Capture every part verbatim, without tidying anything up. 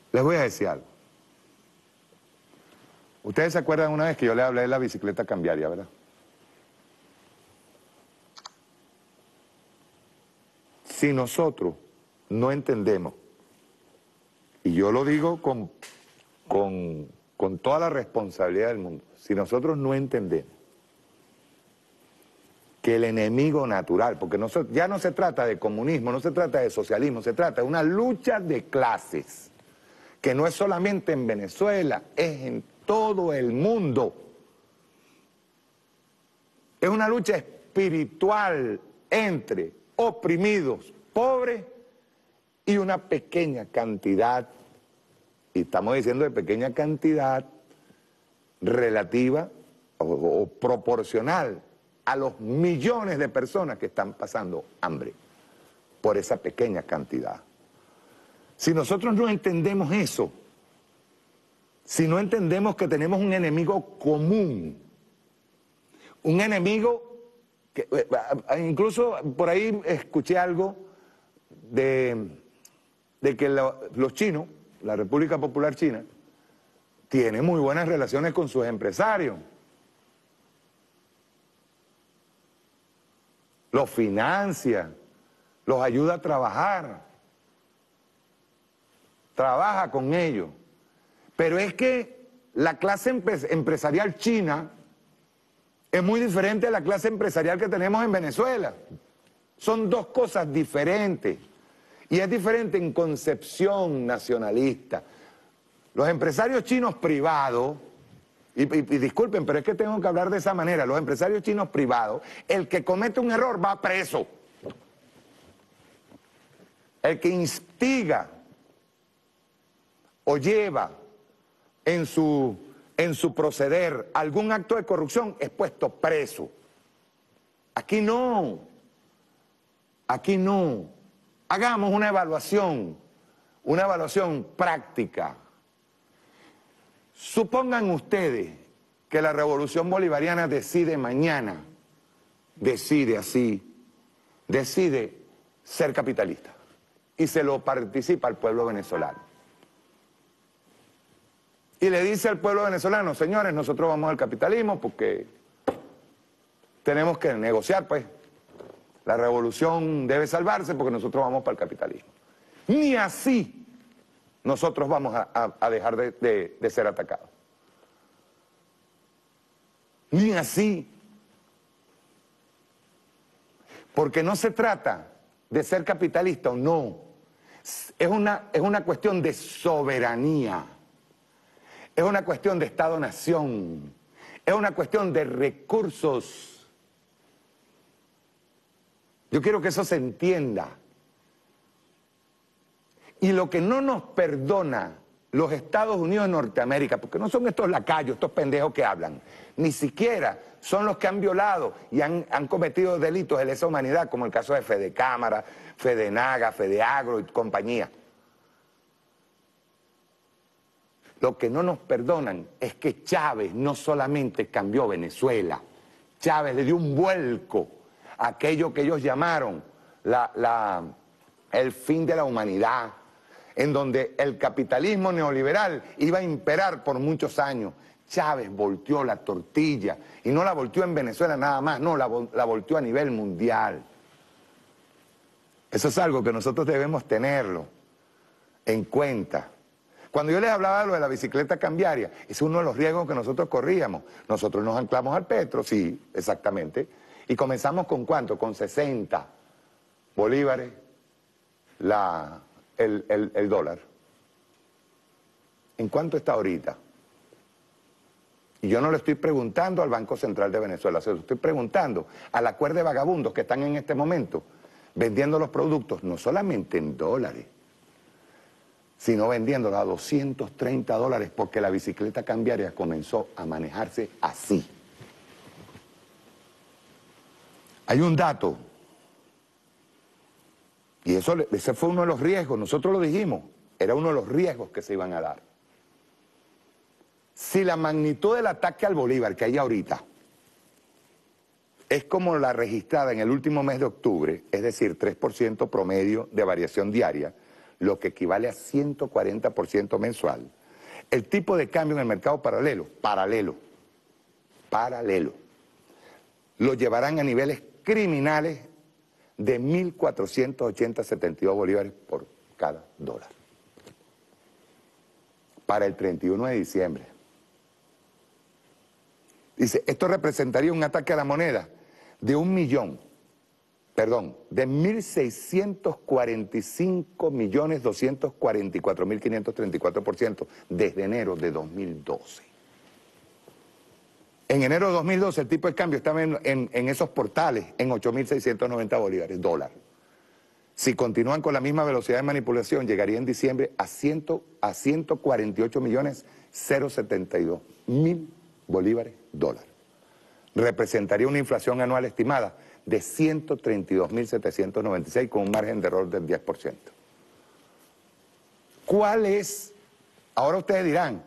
Les voy a decir algo. Ustedes se acuerdan una vez que yo les hablé de la bicicleta cambiaria, ¿verdad? Si nosotros no entendemos, y yo lo digo con, con, con toda la responsabilidad del mundo, si nosotros no entendemos que el enemigo natural, porque no, ya no se trata de comunismo, no se trata de socialismo, se trata de una lucha de clases, que no es solamente en Venezuela, es en todo el mundo. Es una lucha espiritual entre oprimidos, pobres y una pequeña cantidad, y estamos diciendo de pequeña cantidad relativa o, o proporcional a los millones de personas que están pasando hambre por esa pequeña cantidad. Si nosotros no entendemos eso, si no entendemos que tenemos un enemigo común, un enemigo que, incluso por ahí escuché algo de, de que lo, los chinos, la República Popular China, tiene muy buenas relaciones con sus empresarios. Los financia, los ayuda a trabajar, trabaja con ellos. Pero es que la clase empresarial china es muy diferente a la clase empresarial que tenemos en Venezuela. Son dos cosas diferentes. Y es diferente en concepción nacionalista. Los empresarios chinos privados, y, y, y disculpen, pero es que tengo que hablar de esa manera, los empresarios chinos privados, el que comete un error va preso. El que instiga o lleva en su, en su proceder algún acto de corrupción es puesto preso. Aquí no, aquí no. Hagamos una evaluación, una evaluación práctica. Supongan ustedes que la revolución bolivariana decide mañana, decide así, decide ser capitalista y se lo participa al pueblo venezolano. Y le dice al pueblo venezolano, señores, nosotros vamos al capitalismo porque tenemos que negociar, pues. La revolución debe salvarse porque nosotros vamos para el capitalismo. Ni así nosotros vamos a, a, a dejar de, de, de ser atacados. Ni así. Porque no se trata de ser capitalista o no. Es una, es una cuestión de soberanía. Es una cuestión de Estado-nación. Es una cuestión de recursos. Yo quiero que eso se entienda. Y lo que no nos perdona los Estados Unidos de Norteamérica, porque no son estos lacayos, estos pendejos que hablan, ni siquiera son los que han violado y han, han cometido delitos de lesa humanidad, como el caso de Fede Cámara, Fede Naga, Fede Agro y compañía. Lo que no nos perdonan es que Chávez no solamente cambió Venezuela, Chávez le dio un vuelco a aquello que ellos llamaron la, la, el fin de la humanidad, en donde el capitalismo neoliberal iba a imperar por muchos años. Chávez volteó la tortilla, y no la volteó en Venezuela nada más, no, la, la volteó a nivel mundial. Eso es algo que nosotros debemos tenerlo en cuenta. Cuando yo les hablaba de lo de la bicicleta cambiaria, es uno de los riesgos que nosotros corríamos. Nosotros nos anclamos al petro, sí, exactamente, y comenzamos con ¿cuánto? Con sesenta bolívares la, el, el, el dólar. ¿En cuánto está ahorita? Y yo no le estoy preguntando al Banco Central de Venezuela, se lo estoy preguntando a la cuerda de vagabundos que están en este momento vendiendo los productos, no solamente en dólares, sino vendiéndolo a doscientos treinta dólares porque la bicicleta cambiaria comenzó a manejarse así. Hay un dato, y eso, ese fue uno de los riesgos, nosotros lo dijimos, era uno de los riesgos que se iban a dar. Si la magnitud del ataque al Bolívar que hay ahorita es como la registrada en el último mes de octubre, es decir, tres por ciento promedio de variación diaria, lo que equivale a ciento cuarenta por ciento mensual, el tipo de cambio en el mercado paralelo, paralelo, paralelo, lo llevarán a niveles criminales de mil cuatrocientos ochenta punto setenta y dos bolívares por cada dólar. Para el treinta y uno de diciembre. Dice, esto representaría un ataque a la moneda de un millón, perdón, de mil seiscientos cuarenta y cinco millones doscientos cuarenta y cuatro mil quinientos treinta y cuatro por ciento desde enero de dos mil doce. En enero de dos mil doce el tipo de cambio estaba en, en, en esos portales en ocho mil seiscientos noventa bolívares, dólar. Si continúan con la misma velocidad de manipulación, llegaría en diciembre a, cien, a ciento cuarenta y ocho millones setenta y dos mil bolívares, dólar. Representaría una inflación anual estimada de ciento treinta y dos mil setecientos noventa y seis con un margen de error del diez por ciento. ¿Cuál es? Ahora ustedes dirán,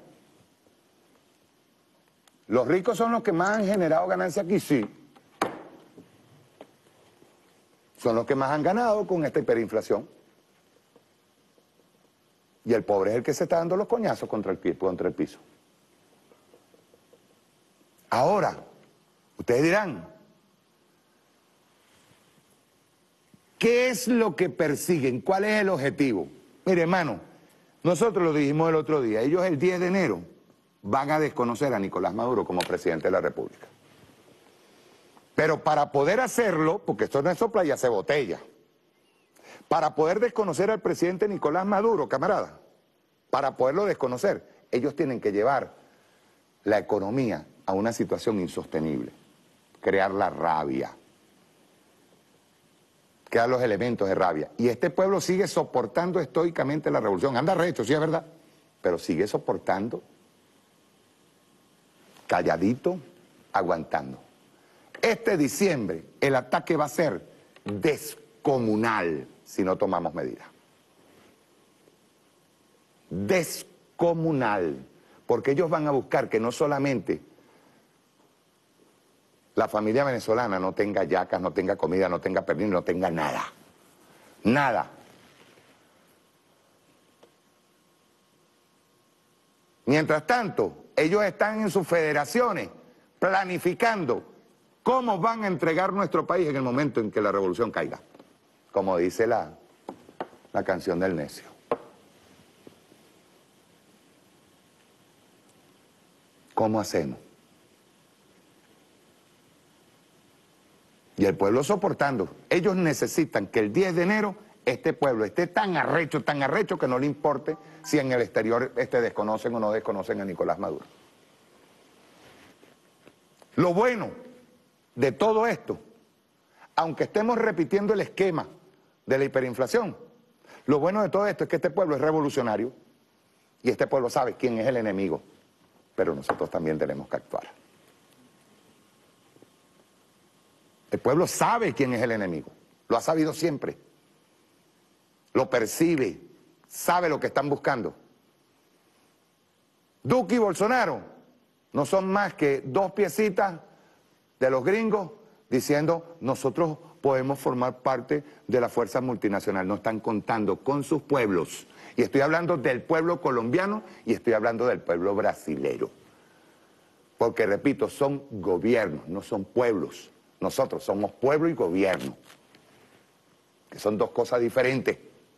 ¿los ricos son los que más han generado ganancias aquí? Sí. Son los que más han ganado con esta hiperinflación. Y el pobre es el que se está dando los coñazos contra el, contra el piso. Ahora, ustedes dirán, ¿qué es lo que persiguen? ¿Cuál es el objetivo? Mire, hermano, nosotros lo dijimos el otro día, ellos el diez de enero van a desconocer a Nicolás Maduro como presidente de la República. Pero para poder hacerlo, porque esto no es sopla y hace botella, para poder desconocer al presidente Nicolás Maduro, camarada, para poderlo desconocer, ellos tienen que llevar la economía a una situación insostenible, crear la rabia, crear los elementos de rabia. Y este pueblo sigue soportando estoicamente la revolución, anda recho, sí es verdad, pero sigue soportando, calladito, aguantando. Este diciembre el ataque va a ser descomunal si no tomamos medidas. Descomunal, porque ellos van a buscar que no solamente la familia venezolana no tenga yacas, no tenga comida, no tenga pernil, no tenga nada. Nada. Mientras tanto, ellos están en sus federaciones planificando cómo van a entregar nuestro país en el momento en que la revolución caiga. Como dice la, la canción del necio. ¿Cómo hacemos? Y el pueblo soportando. Ellos necesitan que el diez de enero este pueblo esté tan arrecho, tan arrecho que no le importe si en el exterior este desconocen o no desconocen a Nicolás Maduro. Lo bueno de todo esto, aunque estemos repitiendo el esquema de la hiperinflación, lo bueno de todo esto es que este pueblo es revolucionario y este pueblo sabe quién es el enemigo, pero nosotros también tenemos que actuar. El pueblo sabe quién es el enemigo, lo ha sabido siempre, lo percibe, sabe lo que están buscando. Duque y Bolsonaro no son más que dos piecitas de los gringos diciendo nosotros podemos formar parte de la fuerza multinacional. No están contando con sus pueblos. Y estoy hablando del pueblo colombiano y estoy hablando del pueblo brasilero. Porque, repito, son gobiernos, no son pueblos. Nosotros somos pueblo y gobierno, que son dos cosas diferentes.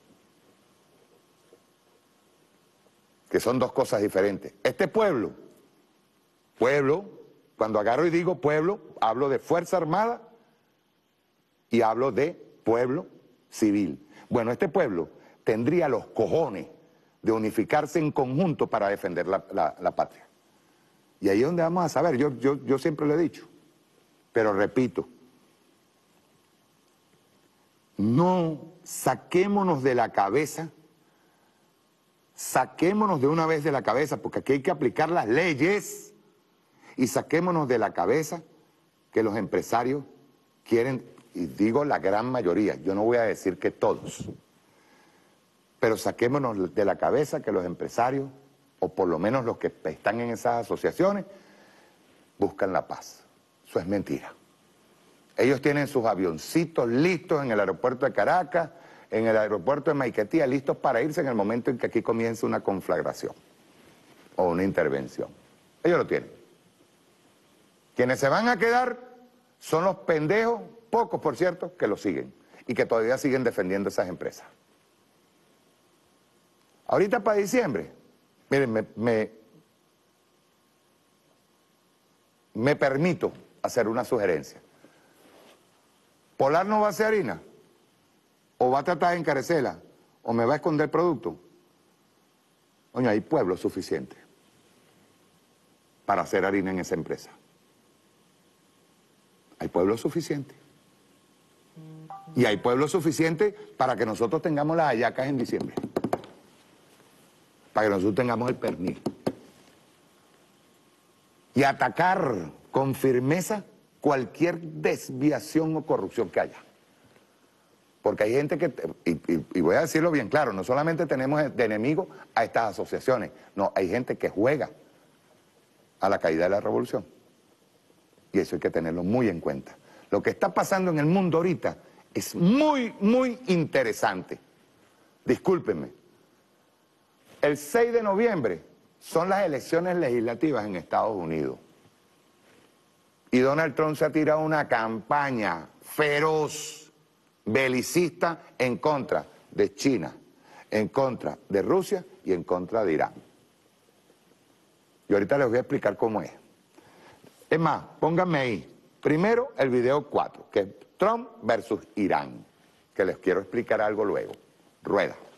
Que son dos cosas diferentes. Este pueblo, pueblo, cuando agarro y digo pueblo, hablo de Fuerza Armada y hablo de pueblo civil. Bueno, este pueblo tendría los cojones de unificarse en conjunto para defender la, la, la patria. Y ahí es donde vamos a saber, yo, yo, yo siempre lo he dicho, pero repito, no saquémonos de la cabeza, saquémonos de una vez de la cabeza, porque aquí hay que aplicar las leyes, y saquémonos de la cabeza que los empresarios quieren, y digo la gran mayoría, yo no voy a decir que todos, pero saquémonos de la cabeza que los empresarios, o por lo menos los que están en esas asociaciones, buscan la paz. Eso es mentira. Ellos tienen sus avioncitos listos en el aeropuerto de Caracas, en el aeropuerto de Maiquetía, listos para irse en el momento en que aquí comience una conflagración o una intervención. Ellos lo tienen. Quienes se van a quedar son los pendejos, pocos por cierto, que lo siguen y que todavía siguen defendiendo esas empresas. Ahorita para diciembre, miren, me, me, me permito hacer una sugerencia. Polar no va a hacer harina, o va a tratar de encarecerla, o me va a esconder producto. Coño, hay pueblo suficiente para hacer harina en esa empresa. Hay pueblo suficiente. Y hay pueblo suficiente para que nosotros tengamos las hallacas en diciembre. Para que nosotros tengamos el pernil. Y atacar con firmeza cualquier desviación o corrupción que haya. Porque hay gente que, y, y, y voy a decirlo bien claro, no solamente tenemos de enemigo a estas asociaciones, no, hay gente que juega a la caída de la revolución. Y eso hay que tenerlo muy en cuenta. Lo que está pasando en el mundo ahorita es muy, muy interesante. Discúlpenme. El seis de noviembre son las elecciones legislativas en Estados Unidos. Y Donald Trump se ha tirado una campaña feroz, belicista, en contra de China, en contra de Rusia y en contra de Irán. Y ahorita les voy a explicar cómo es. Es más, pónganme ahí, primero el video cuatro, que es Trump versus Irán, que les quiero explicar algo luego. Rueda.